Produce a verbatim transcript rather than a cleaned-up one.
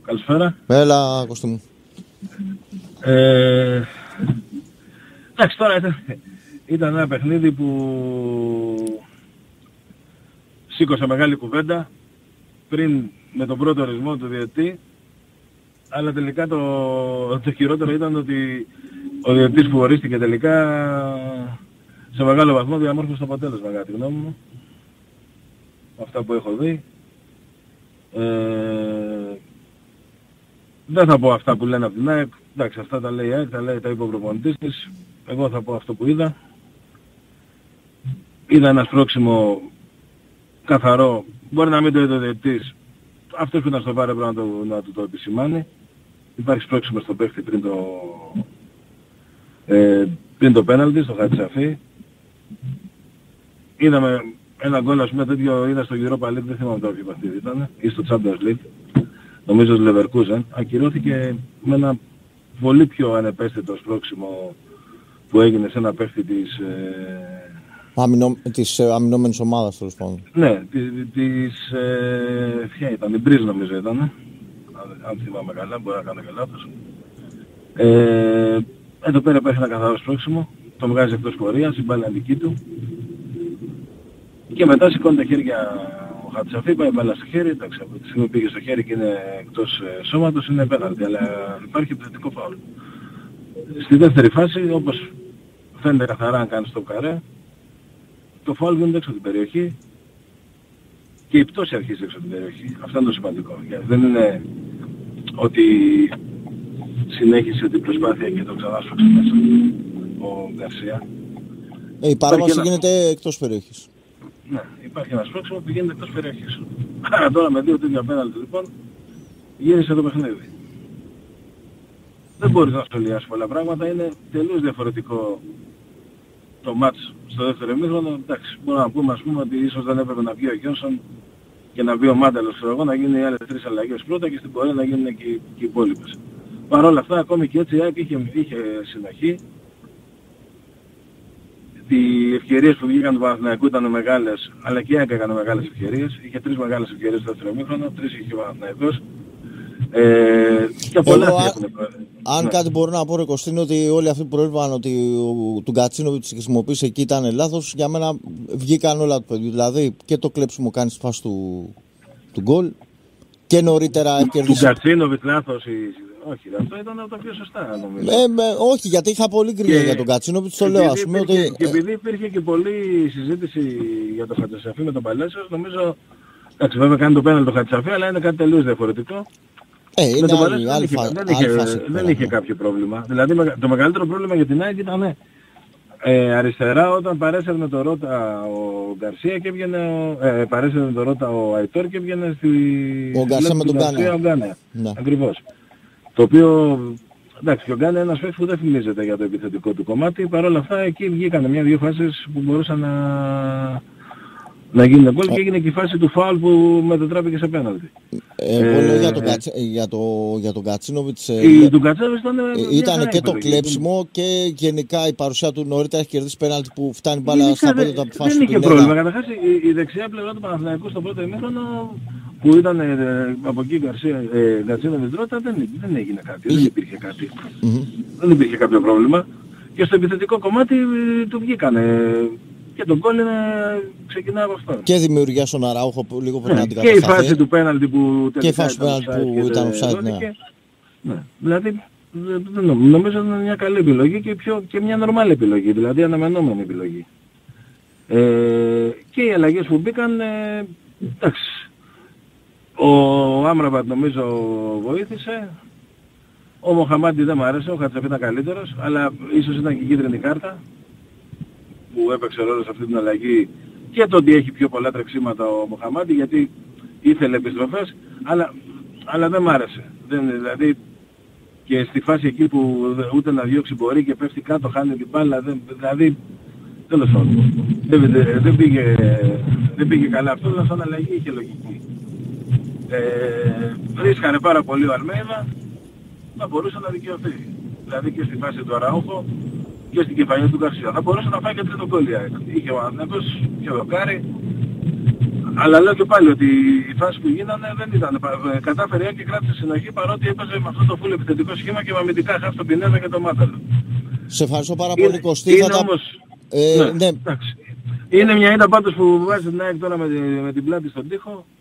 Καλησπέρα. Έλα, Κωστή μου. Ε, εντάξει, τώρα ήταν, ήταν ένα παιχνίδι που σήκωσε μεγάλη κουβέντα πριν με τον πρώτο ορισμό του διαιτητή, αλλά τελικά το, το χειρότερο ήταν ότι ο διαιτητής που ορίστηκε τελικά σε μεγάλο βαθμό διαμόρφωσε το αποτέλεσμα, κατά τη γνώμη μου, αυτά που έχω δει. Ε, δεν θα πω αυτά που λένε από την ΑΕΚ, εντάξει, αυτά τα λέει η ΑΕΚ, τα λέει, τα είπε ο προπονητής της. Εγώ θα πω αυτό που είδα. Είδα ένα σπρώξιμο καθαρό, μπορεί να μην το είδε ο διαιτητής, αυτός που ήταν στο βάρ πρέπει να, το, να του το επισημάνει. Υπάρχει σπρώξιμο στο παίχτη πριν το, ε, πριν το πέναλτι, στο Χατσαφή. Είδαμε ένα γκολ, ας πούμε, τέτοιο είδα στο Europa League, δεν θυμάμαι τώρα ποιο παιχνίδι ήταν, ή στο Champions League, νομίζω στο Leverkusen, ακυρώθηκε με ένα πολύ πιο ανεπαίσθητο σπρώξιμο που έγινε σε ένα παίχτη της... Ε... Αμυνο... της ε, αμυνόμενης ομάδας, τέλος πάντων. Ναι, της... της ε... ποια ήταν, την Μπρίζ νομίζω ήταν, αν θυμάμαι καλά, μπορεί να κάνω και λάθος. Ε... Εδώ πέρα υπάρχει ένα καθαρό σπρώξιμο, το βγάζει εκτός πορείας, η μπάλα είναι δική του. Και μετά σηκώνει τα χέρια ο Χατσαφή, πάει μπάλα στο χέρι, εντάξει, από τη στιγμή που πήγε στο χέρι και είναι εκτός ε, σώματος, είναι πέναλτι, αλλά υπάρχει επιθετικό φάουλ. Στη δεύτερη φάση, όπως φαίνεται καθαρά αν κάνεις το καρέ, το φάουλ γίνεται έξω από την περιοχή και η πτώση αρχίζει έξω από την περιοχή. Αυτό είναι το σημαντικό. Γιατί δεν είναι ότι συνέχισε την προσπάθεια και το ξανάσφαξε μέσα ο Γκαρσία. Ε, η παράβαση γίνεται εκτός περιοχής. Ναι, υπάρχει ένα σπρώξιμο που γίνεται εκτός περιοχής. Άρα τώρα με δύο τέτοια πέναλτι λοιπόν γύρισε το παιχνίδι. Δεν μπορείς να σχολιάσεις πολλά πράγματα, είναι τελείως διαφορετικό το μάτς στο δεύτερο ημίχρονο. Εντάξει, μπορούμε να πούμε, ας πούμε ότι ίσως δεν έπρεπε να βγει ο Γιόνσον και να βγει ο Μάνταλος, ξέρω εγώ, να γίνουν οι άλλες τρεις αλλαγές πρώτα και στην πορεία να γίνουν και, και οι υπόλοιπες. Παρ' όλα αυτά, ακόμη και έτσι η ΑΕΚ είχε, είχε συνοχή. Οι ευκαιρίες που βγήκαν του Παναθηναϊκού ήταν μεγάλες, αλλά και η ΑΕΚ έκανε μεγάλες ευκαιρίες. Είχε τρεις μεγάλες ευκαιρίες στο δεύτερο ημίχρονο, τρεις είχε ο Παναθηναϊκός. Ε, και πολλά Εγώ, έχουν. Αν ναι. κάτι μπορώ να πω, ρε Κωστή, είναι ότι όλοι αυτοί που προέλαβαν ότι ο, του Γκατσίνοβιτς χρησιμοποίησε εκεί ήταν λάθος. Για μένα βγήκαν όλα του παιδιού. Δηλαδή και το κλέψιμο κάνει στη φάση του, του γκολ και νωρίτερα κερδίσει. Του Γκατσίνοβιτς λάθος η... Όχι, αυτό ήταν από τα πιο σωστά νομίζω. Ε, με, όχι, γιατί είχα πολύ γκρίνια για τον Γκατσίνοβιτς, το λέω ας πούμε. Υπήρχε, ότι... Και επειδή υπήρχε και πολλή συζήτηση για το Χατσαφή με τον Παλέσιος, νομίζω... Εντάξει, βέβαια κάνει το πέναλτι το Χατσαφή, αλλά είναι κάτι τελείως διαφορετικό. Ε, είναι με τον άλλη, Παλέσιο άλλη, δεν, άλλη, είχε, δεν, άλλη είχε, φάση, δεν είχε κάποιο πρόβλημα. Δηλαδή το μεγαλύτερο πρόβλημα για την ΑΕΚ ήταν ε, αριστερά όταν παρέσαιρε με το Ρώτα ο Γκαρσία και έβγαινε, ε, παρέσαιρε με το Ρώτα ο Αϊτόρ και έβγαινε στη... Ο Γκαρσία με τον Γκάνεα. Ναι. Ακριβώς. Το οποίο, εντάξει, και ο Γκάνεα είναι ένας παίκτης που δεν φημίζεται για το επιθετικό του κομμάτι. Παρ' όλα αυτά εκεί βγήκαν μια-δύο φάσεις που μπορούσαν να, να γίνουν γκολ και έγινε και η φάση του φάουλ που μετατράπηκε σε πέναλτι. Εγώ ε, λέω για τον, Κατσ... για το... για τον Γκατσίνοβιτς. Η του Γκατσίνοβιτς ήταν, ήταν και το κλέψιμο και γενικά η παρουσία του νωρίτερα έχει κερδίσει πέναλτι που φτάνει μπάλα στα πόδια του από τη φάση του. Δεν είχε πρόβλημα. Καταρχάς η, η δεξιά πλευρά του Παναθηναϊκού στο πρώτο ημίχρονο που ήταν ε, από εκεί Γκαρσία, ε, Γκατσίνοβιτς Ρώτα δεν, δεν έγινε κάτι, δεν υπήρχε κάτι. Mm-hmm. Δεν υπήρχε κάποιο πρόβλημα. Και στο επιθετικό κομμάτι ε, του βγήκανε. Και τον γκολ ξεκινάει από αυτό. Και δημιουργία στον Αράουχο που λίγο πριν ναι, να την και η φάση του πέναλτι που τελικά και η φάση του πέναλτι που ήταν offside, ναι. ναι. Δηλαδή νομίζω ότι είναι μια καλή επιλογή και, πιο, και μια νορμάλη επιλογή, δηλαδή αναμενόμενη επιλογή. Ε, και οι αλλαγές που μπήκαν, ε, εντάξει, ο Άμραμπατ νομίζω βοήθησε, ο Μοχαμάντι δεν μ' άρεσε, ο Χατσαφή ήταν καλύτερος, αλλά ίσως ήταν και η κίτρινη κάρτα που έπαιξε ρόλο σε αυτή την αλλαγή και το ότι έχει πιο πολλά τρεξίματα ο Μοχαμάντι γιατί ήθελε επιστροφές, αλλά, αλλά δεν μ' άρεσε. Δεν, δηλαδή και στη φάση εκεί που ούτε να διώξει μπορεί και πέφτει κάτω, χάνει την μπάλα, δεν, δηλαδή τέλος πάντων. Δεν, δεν, δεν, πήγε, δεν πήγε καλά αυτό, αλλά σαν αλλαγή είχε λογική. Ε, ρίσκανε πάρα πολύ ο Αλμέιδα, να μπορούσε να δικαιωθεί. Δηλαδή και στη φάση του Αραούχο και στην κεφαλιά του Γκαρσία. Θα μπορούσε να φάει και τρίτο γκολ. Είχε ο Ανέκος, είχε ο Δοκάρη. Αλλά λέω και πάλι ότι η φάση που γίνανε δεν ήταν. Κατάφερε και κράτησε συνοχή παρότι έπαιζε με αυτό το full επιθετικό σχήμα και με αμυντικά χάφη τον Πινέδα και τον Μάταλο. Σε ευχαριστώ πάρα πολύ, Κωστή. Είναι τα... όμως... Ε, ναι, ναι. εντάξει. Είναι μια ήττα πάντως που βάζει την ΑΕΚ τώρα με, με την πλάτη στον τοίχο.